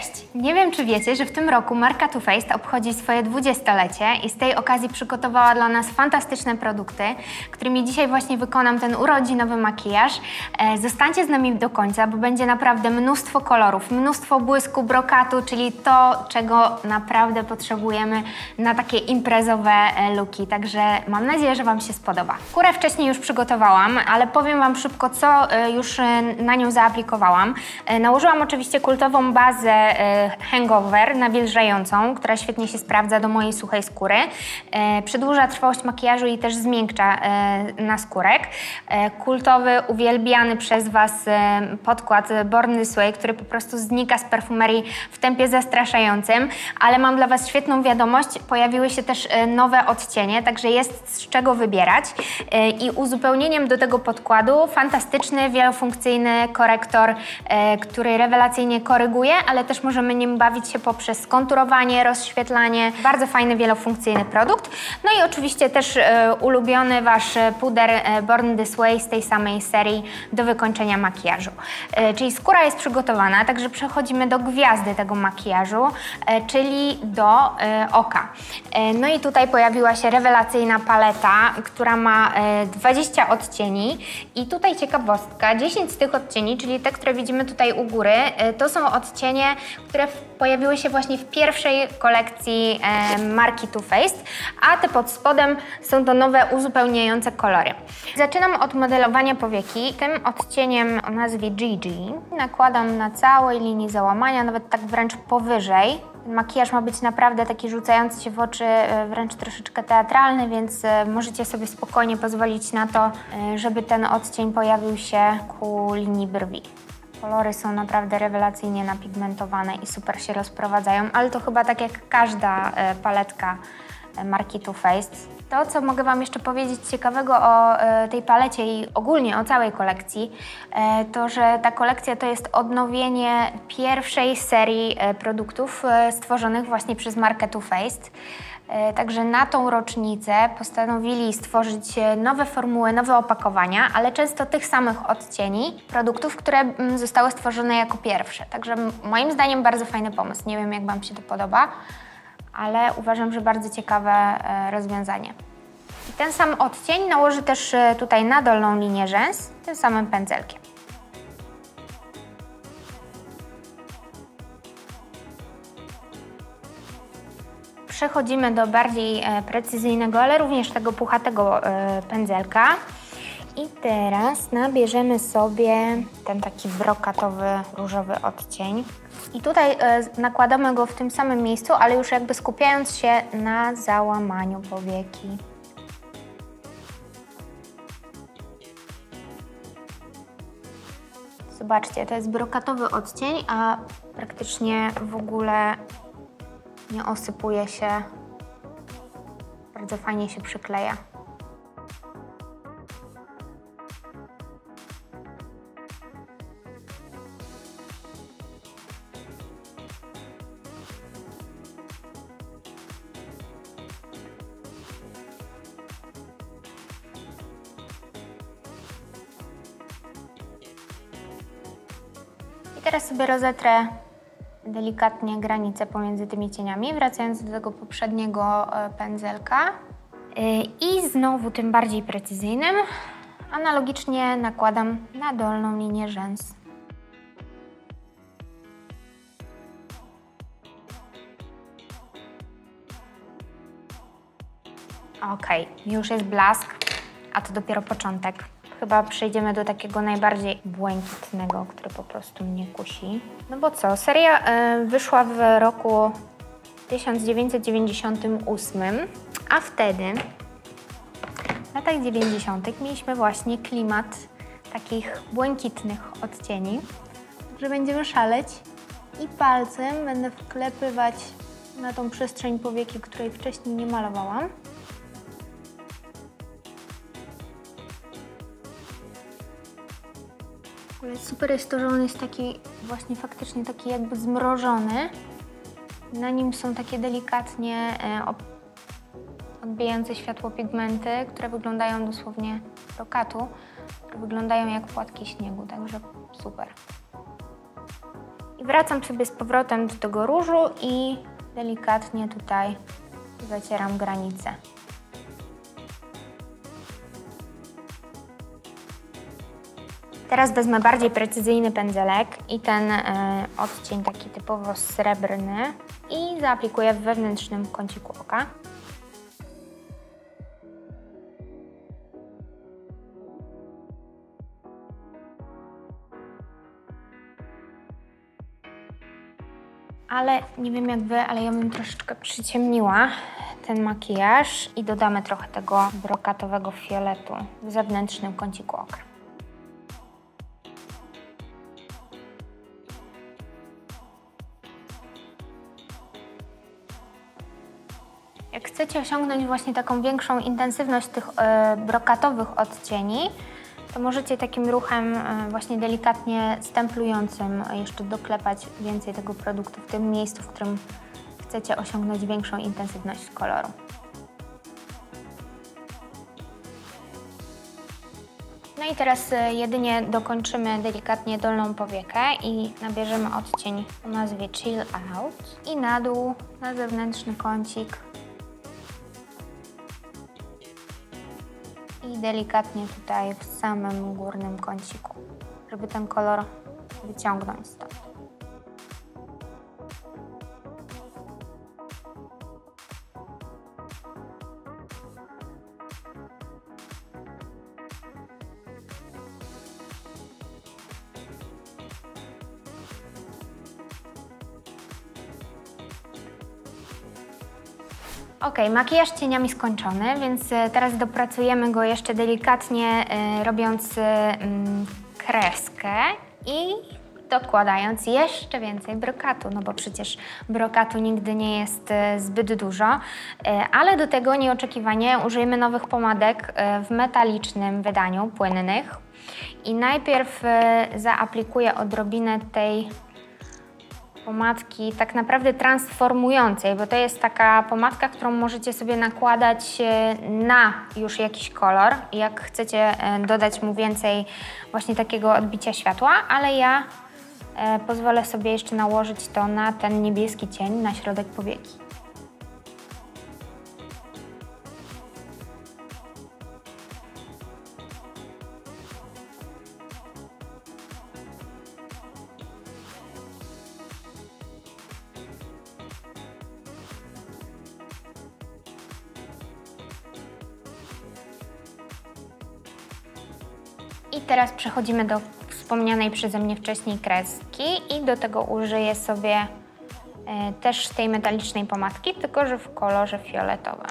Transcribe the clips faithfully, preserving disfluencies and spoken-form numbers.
Cześć! Nie wiem, czy wiecie, że w tym roku marka Too Faced obchodzi swoje dwudziestolecie i z tej okazji przygotowała dla nas fantastyczne produkty, którymi dzisiaj właśnie wykonam ten urodzinowy makijaż. E, zostańcie z nami do końca, bo będzie naprawdę mnóstwo kolorów, mnóstwo błysku, brokatu, czyli to, czego naprawdę potrzebujemy na takie imprezowe looki. Także mam nadzieję, że Wam się spodoba. Skórę wcześniej już przygotowałam, ale powiem Wam szybko, co już na nią zaaplikowałam. Nałożyłam oczywiście kultową bazę Hangover nawilżającą, która świetnie się sprawdza do mojej suchej skóry. Przedłuża trwałość makijażu i też zmiękcza naskórek. Kultowy, uwielbiany przez Was podkład Born This Way, który po prostu znika z perfumerii w tempie zastraszającym, ale mam dla Was świetną wiadomość, pojawiły się też nowe odcienie, także jest z czego wybierać i uzupełnieniem do tego podkładu fantastyczny, wielofunkcyjny korektor, który rewelacyjnie koryguje, ale też możemy nim bawić się poprzez konturowanie, rozświetlanie. Bardzo fajny, wielofunkcyjny produkt. No i oczywiście też e, ulubiony Wasz puder e, Born This Way z tej samej serii do wykończenia makijażu. E, czyli skóra jest przygotowana, także przechodzimy do gwiazdy tego makijażu, e, czyli do e, oka. E, no i tutaj pojawiła się rewelacyjna paleta, która ma e, dwadzieścia odcieni i tutaj ciekawostka, dziesięć z tych odcieni, czyli te, które widzimy tutaj u góry, e, to są odcienie, które pojawiły się właśnie w pierwszej kolekcji e, marki Too Faced, a te pod spodem są to nowe uzupełniające kolory. Zaczynam od modelowania powieki. Tym odcieniem o nazwie G G nakładam na całej linii załamania, nawet tak wręcz powyżej. Ten makijaż ma być naprawdę taki rzucający się w oczy, wręcz troszeczkę teatralny, więc możecie sobie spokojnie pozwolić na to, żeby ten odcień pojawił się ku linii brwi. Kolory są naprawdę rewelacyjnie napigmentowane i super się rozprowadzają, ale to chyba tak jak każda paletka marki Too Faced. To, co mogę Wam jeszcze powiedzieć ciekawego o tej palecie i ogólnie o całej kolekcji, to, że ta kolekcja to jest odnowienie pierwszej serii produktów stworzonych właśnie przez markę Too Faced. Także na tą rocznicę postanowili stworzyć nowe formuły, nowe opakowania, ale często tych samych odcieni produktów, które zostały stworzone jako pierwsze. Także moim zdaniem bardzo fajny pomysł. Nie wiem, jak Wam się to podoba, ale uważam, że bardzo ciekawe rozwiązanie. I ten sam odcień nałożę też tutaj na dolną linię rzęs tym samym pędzelkiem. Przechodzimy do bardziej precyzyjnego, ale również tego puchatego pędzelka. I teraz nabierzemy sobie ten taki brokatowy, różowy odcień. I tutaj nakładamy go w tym samym miejscu, ale już jakby skupiając się na załamaniu powieki. Zobaczcie, to jest brokatowy odcień, a praktycznie w ogóle nie osypuje się, bardzo fajnie się przykleja. I teraz sobie rozetrę delikatnie granice pomiędzy tymi cieniami, wracając do tego poprzedniego pędzelka. I znowu tym bardziej precyzyjnym analogicznie nakładam na dolną linię rzęs. Ok, już jest blask, a to dopiero początek. Chyba przejdziemy do takiego najbardziej błękitnego, który po prostu mnie kusi. No bo co, seria y, wyszła w roku tysiąc dziewięćset dziewięćdziesiątym ósmym, a wtedy, w latach dziewięćdziesiątych mieliśmy właśnie klimat takich błękitnych odcieni. Także będziemy szaleć i palcem będę wklepywać na tą przestrzeń powieki, której wcześniej nie malowałam. Ale super jest to, że on jest taki właśnie faktycznie taki jakby zmrożony. Na nim są takie delikatnie e, odbijające światło pigmenty, które wyglądają dosłownie brokatu, które wyglądają jak płatki śniegu, także super. I wracam sobie z powrotem do tego różu i delikatnie tutaj zacieram granicę. Teraz wezmę bardziej precyzyjny pędzelek i ten y, odcień taki typowo srebrny i zaaplikuję w wewnętrznym kąciku oka. Ale nie wiem jak wy, ale ja bym troszeczkę przyciemniła ten makijaż i dodamy trochę tego brokatowego fioletu w zewnętrznym kąciku oka. Jak chcecie osiągnąć właśnie taką większą intensywność tych e, brokatowych odcieni, to możecie takim ruchem e, właśnie delikatnie stemplującym jeszcze doklepać więcej tego produktu w tym miejscu, w którym chcecie osiągnąć większą intensywność koloru. No i teraz e, jedynie dokończymy delikatnie dolną powiekę i nabierzemy odcień o nazwie Chill Out i na dół, na zewnętrzny kącik. I delikatnie tutaj w samym górnym kąciku, żeby ten kolor wyciągnąć stąd. Ok, makijaż cieniami skończony, więc teraz dopracujemy go jeszcze delikatnie, y, robiąc y, kreskę i dokładając jeszcze więcej brokatu, no bo przecież brokatu nigdy nie jest y, zbyt dużo, y, ale do tego nieoczekiwanie użyjemy nowych pomadek y, w metalicznym wydaniu, płynnych. I najpierw y, zaaplikuję odrobinę tej pomadki tak naprawdę transformującej, bo to jest taka pomadka, którą możecie sobie nakładać na już jakiś kolor, jak chcecie dodać mu więcej właśnie takiego odbicia światła, ale ja pozwolę sobie jeszcze nałożyć to na ten niebieski cień na środek powieki. I teraz przechodzimy do wspomnianej przeze mnie wcześniej kreski i do tego użyję sobie e, też tej metalicznej pomadki, tylko że w kolorze fioletowym.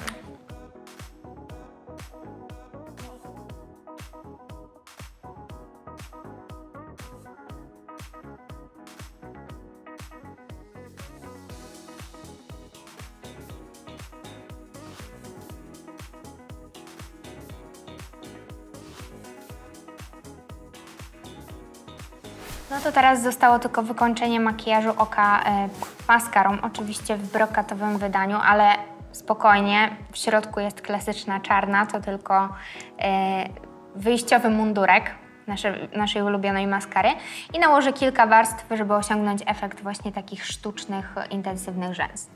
No to teraz zostało tylko wykończenie makijażu oka e, maskarą, oczywiście w brokatowym wydaniu, ale spokojnie, w środku jest klasyczna czarna, to tylko e, wyjściowy mundurek nasze, naszej ulubionej maskary i nałożę kilka warstw, żeby osiągnąć efekt właśnie takich sztucznych, intensywnych rzęs.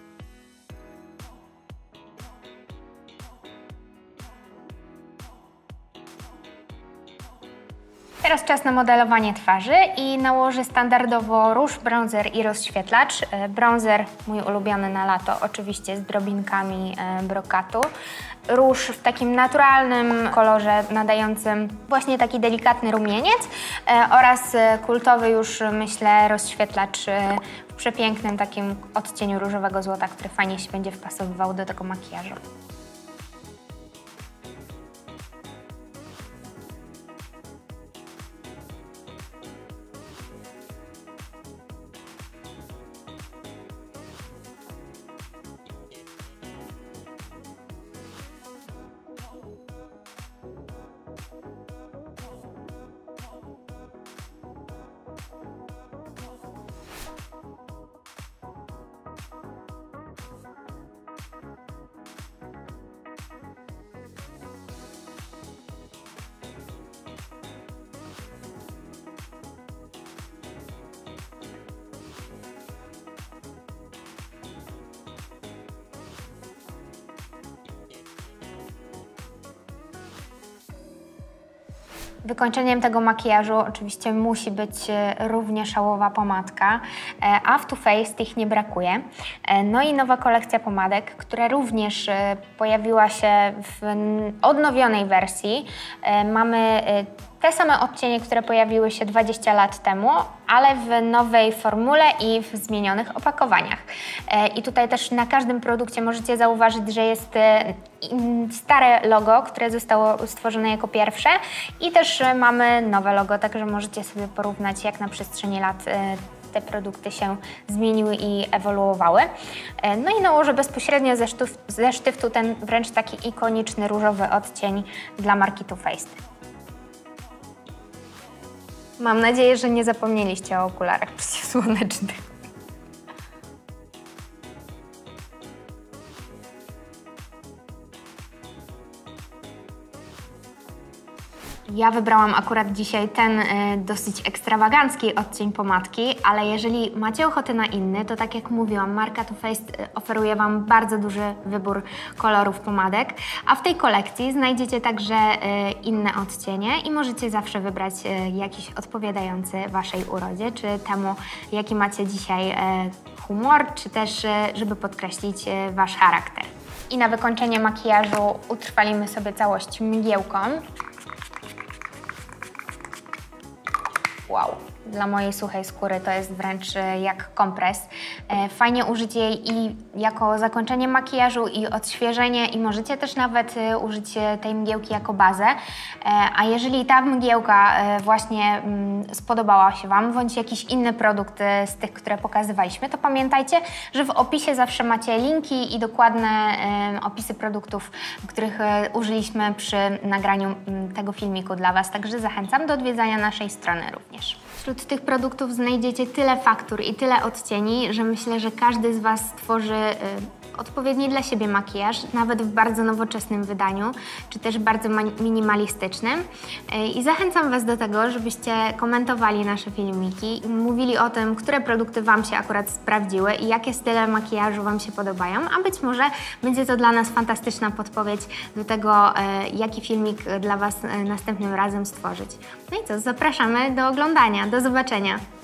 Teraz czas na modelowanie twarzy i nałożę standardowo róż, bronzer i rozświetlacz. Bronzer mój ulubiony na lato, oczywiście z drobinkami brokatu. Róż w takim naturalnym kolorze nadającym właśnie taki delikatny rumieniec oraz kultowy już myślę rozświetlacz w przepięknym takim odcieniu różowego złota, który fajnie się będzie wpasowywał do tego makijażu. Wykończeniem tego makijażu oczywiście musi być równie szałowa pomadka, a w Too Faced ich nie brakuje. No i nowa kolekcja pomadek, która również pojawiła się w odnowionej wersji. Mamy te same odcienie, które pojawiły się dwadzieścia lat temu, ale w nowej formule i w zmienionych opakowaniach. I tutaj też na każdym produkcie możecie zauważyć, że jest stare logo, które zostało stworzone jako pierwsze i też mamy nowe logo, także możecie sobie porównać, jak na przestrzeni lat te produkty się zmieniły i ewoluowały. No i nałożę bezpośrednio ze, sztyf ze sztyftu ten wręcz taki ikoniczny różowy odcień dla marki Too Faced. Mam nadzieję, że nie zapomnieliście o okularach przeciwsłonecznych. Ja wybrałam akurat dzisiaj ten y, dosyć ekstrawagancki odcień pomadki, ale jeżeli macie ochotę na inny, to tak jak mówiłam, marka Too Faced y, oferuje Wam bardzo duży wybór kolorów pomadek, a w tej kolekcji znajdziecie także y, inne odcienie i możecie zawsze wybrać y, jakiś odpowiadający Waszej urodzie, czy temu, jaki macie dzisiaj y, humor, czy też y, żeby podkreślić y, Wasz charakter. I na wykończenie makijażu utrwalimy sobie całość mgiełką. Wow, dla mojej suchej skóry to jest wręcz jak kompres. Fajnie użyć jej i jako zakończenie makijażu i odświeżenie i możecie też nawet użyć tej mgiełki jako bazę. A jeżeli ta mgiełka właśnie spodobała się Wam, bądź jakiś inny produkt z tych, które pokazywaliśmy, to pamiętajcie, że w opisie zawsze macie linki i dokładne opisy produktów, których użyliśmy przy nagraniu tego filmiku dla Was, także zachęcam do odwiedzania naszej strony również. Wśród tych produktów znajdziecie tyle faktur i tyle odcieni, że myślę, że każdy z Was stworzy y, odpowiedni dla siebie makijaż, nawet w bardzo nowoczesnym wydaniu, czy też bardzo minimalistycznym. Y, I zachęcam Was do tego, żebyście komentowali nasze filmiki i mówili o tym, które produkty Wam się akurat sprawdziły i jakie style makijażu Wam się podobają, a być może będzie to dla nas fantastyczna podpowiedź do tego, y, jaki filmik dla Was y, następnym razem stworzyć. No i co, zapraszamy do oglądania. Do zobaczenia!